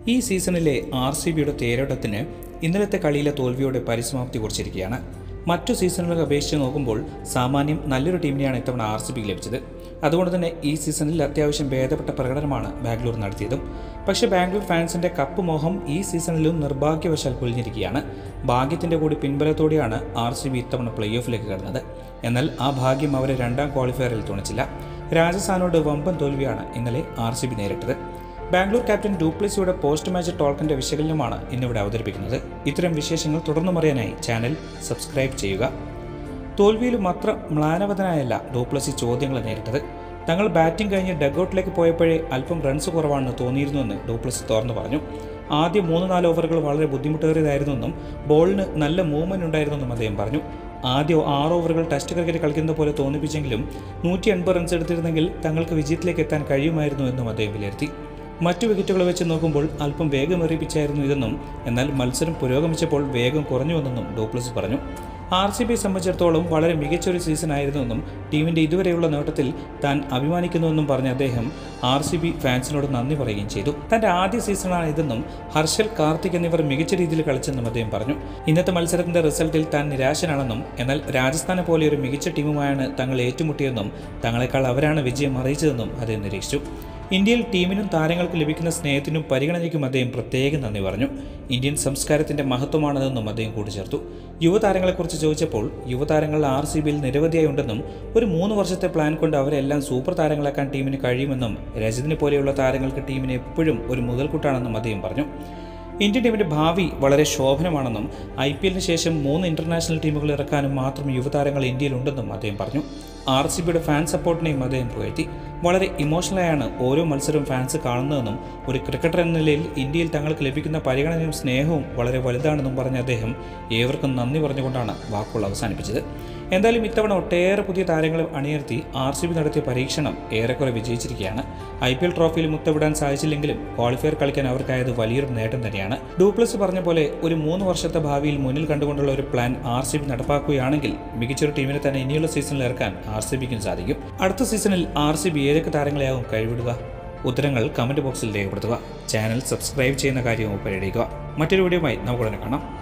ഈ സീസണിലെ RCBയുടെ തേരോട്ടത്തിന് ഇന്നലത്തെ കളിയിലെ തോൽവിയോടെ പരിസമാപ്തി കുറിച്ചിരിക്കുകയാണ്. മറ്റു സീസണുകളെ അപേക്ഷിച്ച് നോക്കുമ്പോൾ സാമാന്യം നല്ലൊരു ടീമിനെയാണ് ഇത്തവണ RCBക്ക് ലഭിച്ചത്. അതുകൊണ്ട് തന്നെ ഈ സീസണിൽ അത്യാവശ്യം ഭേദപ്പെട്ട പ്രകടനമാണ് ബാംഗ്ലൂർ നടത്തിയതും. പക്ഷേ ബാംഗ്ലൂർ ഫാൻസിൻ്റെ കപ്പ് മോഹം ഈ സീസണിലും നിർഭാഗ്യവശാൽ പൊലിഞ്ഞിരിക്കുകയാണ്. ഭാഗ്യത്തിൻ്റെ കൂടി പിൻബലത്തോടെയാണ് RCB ഇത്തവണ പ്ലേ ഓഫിലേക്ക് കടന്നത്. എന്നാൽ ആ ഭാഗ്യം അവരെ രണ്ടാം ക്വാളിഫയറിൽ തുണച്ചില്ല. രാജസ്ഥാനോട് വമ്പൻ തോൽവിയാണ് ഇന്നലെ RCB നേരിട്ടത്. ബാംഗ്ലൂർ ക്യാപ്റ്റൻ ഡു പ്ലെസിയുടെ പോസ്റ്റ് മാച്ച് ടോൾക്കിൻ്റെ വിശകലനമാണ് ഇന്നിവിടെ അവതരിപ്പിക്കുന്നത്. ഇത്തരം വിശേഷങ്ങൾ തുടർന്നും അറിയാനായി ചാനൽ സബ്സ്ക്രൈബ് ചെയ്യുക. തോൽവിയിലും അത്ര മ്ലാനവതനായല്ല ഡു പ്ലെസി ചോദ്യങ്ങൾ നേരിട്ടത്. തങ്ങൾ ബാറ്റിംഗ് കഴിഞ്ഞ് ഡഗ്ഔട്ടിലേക്ക് പോയപ്പോഴേ അല്പം റൺസ് കുറവാണെന്ന് തോന്നിയിരുന്നുവെന്ന് ഡു പ്ലെസി തുറന്നു പറഞ്ഞു. ആദ്യ 3-4 ഓവറുകൾ വളരെ ബുദ്ധിമുട്ടേറിയതായിരുന്നെന്നും ബോളിന് നല്ല മൂവ്മെൻറ്റ് ഉണ്ടായിരുന്നെന്നും അദ്ദേഹം പറഞ്ഞു. ആദ്യ 6 ഓവറുകൾ ടെസ്റ്റ് ക്രിക്കറ്റ് കളിക്കുന്നത് പോലെ തോന്നിപ്പിച്ചെങ്കിലും 180 റൺസ് എടുത്തിരുന്നെങ്കിൽ തങ്ങൾക്ക് വിജയത്തിലേക്ക് എത്താൻ കഴിയുമായിരുന്നു എന്നും അദ്ദേഹം വിലയിരുത്തി. മറ്റു വിക്കറ്റുകൾ വെച്ച് നോക്കുമ്പോൾ അല്പം വേഗമേറിപ്പിച്ചായിരുന്നു ഇതെന്നും എന്നാൽ മത്സരം പുരോഗമിച്ചപ്പോൾ വേഗം കുറഞ്ഞുവെന്നും ഡു പ്ലെസി പറഞ്ഞു. RCBയെ സംബന്ധിച്ചിടത്തോളം വളരെ മികച്ചൊരു സീസൺ ആയിരുന്നുവെന്നും ടീമിൻ്റെ ഇതുവരെയുള്ള നേട്ടത്തിൽ താൻ അഭിമാനിക്കുന്നുവെന്നും പറഞ്ഞ അദ്ദേഹം RCB ഫാൻസിനോട് നന്ദി പറയുകയും ചെയ്തു. തൻ്റെ ആദ്യ സീസണാണ് ഇതെന്നും ഹർഷൽ, കാർത്തിക് എന്നിവർ മികച്ച രീതിയിൽ കളിച്ചെന്നും അദ്ദേഹം പറഞ്ഞു. ഇന്നത്തെ മത്സരത്തിൻ്റെ റിസൾട്ടിൽ താൻ നിരാശനാണെന്നും എന്നാൽ രാജസ്ഥാനെ പോലെ ഒരു മികച്ച ടീമുമായാണ് തങ്ങൾ ഏറ്റുമുട്ടിയെന്നും തങ്ങളെക്കാൾ അവരാണ് വിജയം അറിയിച്ചതെന്നും അദ്ദേഹം നിരീക്ഷിച്ചു. ഇന്ത്യയിൽ ടീമിനും താരങ്ങൾക്ക് ലഭിക്കുന്ന സ്നേഹത്തിനും പരിഗണനയ്ക്കും അദ്ദേഹം പ്രത്യേകം നന്ദി പറഞ്ഞു. ഇന്ത്യൻ സംസ്കാരത്തിൻ്റെ മഹത്വമാണതെന്നും അദ്ദേഹം കൂട്ടിച്ചേർത്തു. യുവതാരങ്ങളെക്കുറിച്ച് ചോദിച്ചപ്പോൾ യുവതാരങ്ങൾ RCBയിൽ നിരവധിയായി ഉണ്ടെന്നും ഒരു 3 വർഷത്തെ പ്ലാൻ കൊണ്ട് അവരെല്ലാം സൂപ്പർ താരങ്ങളാക്കാൻ ടീമിന് കഴിയുമെന്നും രജതിനെ പോലെയുള്ള താരങ്ങൾക്ക് ടീമിന് എപ്പോഴും ഒരു മുതൽക്കൂട്ടാണെന്നും അദ്ദേഹം പറഞ്ഞു. ഇന്ത്യൻ ടീമിൻ്റെ ഭാവി വളരെ ശോഭനമാണെന്നും IPLന് ശേഷം 3 ഇൻ്റർനാഷണൽ ടീമുകൾ ഇറക്കാനും മാത്രം യുവതാരങ്ങൾ ഇന്ത്യയിലുണ്ടെന്നും അദ്ദേഹം പറഞ്ഞു. RCBയുടെ ഫാൻ സപ്പോർട്ടിനെയും അദ്ദേഹം പുകഴ്ത്തി. വളരെ ഇമോഷണലായാണ് ഓരോ മത്സരവും ഫാൻസ് കാണുന്നതെന്നും ഒരു ക്രിക്കറ്റർ എന്ന നിലയിൽ ഇന്ത്യയിൽ തങ്ങൾക്ക് ലഭിക്കുന്ന പരിഗണനയും സ്നേഹവും വളരെ വലുതാണെന്നും പറഞ്ഞ അദ്ദേഹം ഏവർക്കും നന്ദി പറഞ്ഞുകൊണ്ടാണ് വാക്കുകൾ അവസാനിപ്പിച്ചത്. എന്തായാലും ഇത്തവണ ഒട്ടേറെ പുതിയ താരങ്ങളെ അണിനിരത്തി RCB നടത്തിയ പരീക്ഷണം ഏറെക്കുറെ വിജയിച്ചിരിക്കുകയാണ്. IPL ട്രോഫിയിൽ മുത്തവിടാൻ സാധിച്ചില്ലെങ്കിലും ക്വാളിഫയർ കളിക്കാൻ അവർക്കായത് വലിയൊരു നേട്ടം തന്നെയാണ്. ഡു പ്ലെസി പറഞ്ഞ പോലെ ഒരു 3 വർഷത്തെ ഭാവിയിൽ മുന്നിൽ കണ്ടുകൊണ്ടുള്ള ഒരു പ്ലാൻ RCB നടപ്പാക്കുകയാണെങ്കിൽ മികച്ചൊരു ടീമിനെ തന്നെ ഇനിയുള്ള സീസണിൽ ഇറക്കാൻ RCBക്കും സാധിക്കും. അടുത്ത സീസണിൽ RCB ഏതൊക്കെ താരങ്ങളെയാവും കഴിവിടുക? ഉത്തരങ്ങൾ കമൻറ്റ് ബോക്സിൽ രേഖപ്പെടുത്തുക. ചാനൽ സബ്സ്ക്രൈബ് ചെയ്യുന്ന കാര്യവും പരിഗണിക്കുക. മറ്റൊരു വീഡിയോയുമായി നമുക്ക് ഉടനെ കാണാം.